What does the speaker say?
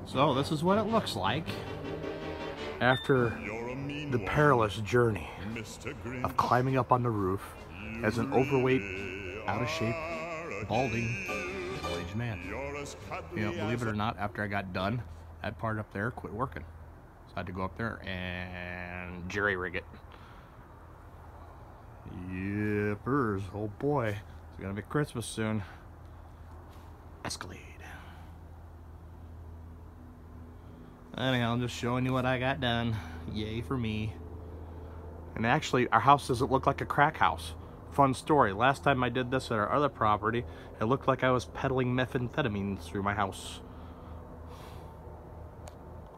So this is what it looks like after the perilous journey of climbing up on the roof as an overweight, out of shape, balding, middle-aged man. You know, believe it or not, after I got done, that part up there quit working. So I had to go up there and jerry-rig it. Yippers, oh boy. It's gonna be Christmas soon. Escalade. Anyhow, I'm just showing you what I got done. Yay for me. And actually, our house doesn't look like a crack house. Fun story. Last time I did this at our other property, it looked like I was peddling methamphetamines through my house.